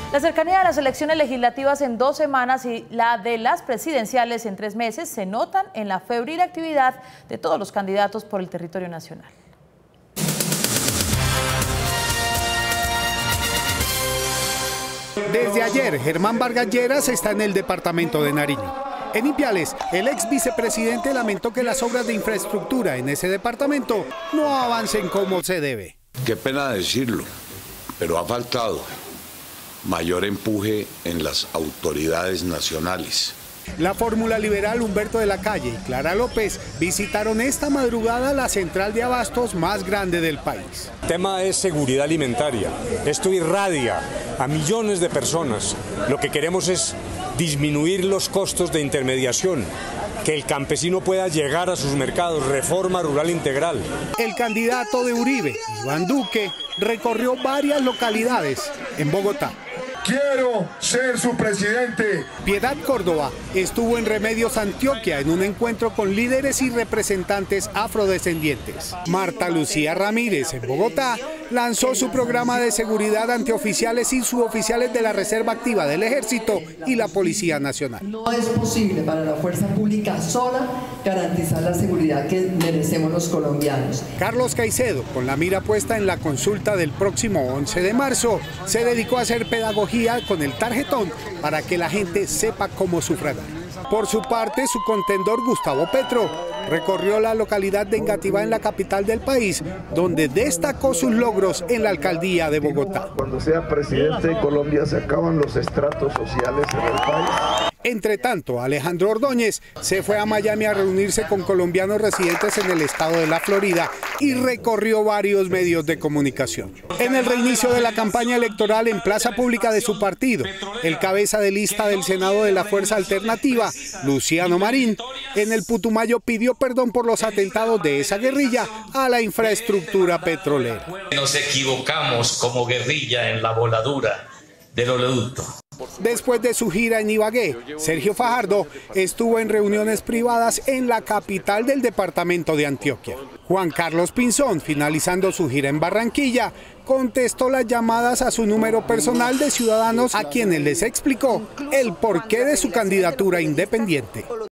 La cercanía de las elecciones legislativas en 2 semanas y la de las presidenciales en 3 meses se notan en la febril actividad de todos los candidatos por el territorio nacional. Desde ayer, Germán Vargas Lleras está en el departamento de Nariño. En Ipiales, el ex vicepresidente lamentó que las obras de infraestructura en ese departamento no avancen como se debe. Qué pena decirlo, pero ha faltado mayor empuje en las autoridades nacionales. La fórmula liberal Humberto de la Calle y Clara López visitaron esta madrugada la central de abastos más grande del país. El tema es seguridad alimentaria. Esto irradia a millones de personas. Lo que queremos es disminuir los costos de intermediación, que el campesino pueda llegar a sus mercados, reforma rural integral. El candidato de Uribe, Iván Duque, recorrió varias localidades en Bogotá. Quiero ser su presidente. Piedad Córdoba estuvo en Remedios, Antioquia, en un encuentro con líderes y representantes afrodescendientes. Marta Lucía Ramírez, en Bogotá, lanzó su programa de seguridad ante oficiales y suboficiales de la Reserva Activa del Ejército y la Policía Nacional. No es posible para la fuerza pública sola garantizar la seguridad que merecemos los colombianos. Carlos Caicedo, con la mira puesta en la consulta del próximo 11 de marzo, se dedicó a hacer pedagogía con el tarjetón para que la gente sepa cómo sufragar. Por su parte, su contendor Gustavo Petro recorrió la localidad de Engativá en la capital del país, donde destacó sus logros en la alcaldía de Bogotá. Cuando sea presidente de Colombia se acaban los estratos sociales en el país. Entre tanto, Alejandro Ordóñez se fue a Miami a reunirse con colombianos residentes en el estado de la Florida y recorrió varios medios de comunicación. En el reinicio de la campaña electoral en plaza pública de su partido, el cabeza de lista del Senado de la Fuerza Alternativa, Luciano Marín, en el Putumayo pidió perdón por los atentados de esa guerrilla a la infraestructura petrolera. Nos equivocamos como guerrilla en la voladura del oleoducto. Después de su gira en Ibagué, Sergio Fajardo estuvo en reuniones privadas en la capital del departamento de Antioquia. Juan Carlos Pinzón, finalizando su gira en Barranquilla, contestó las llamadas a su número personal de ciudadanos a quienes les explicó el porqué de su candidatura independiente.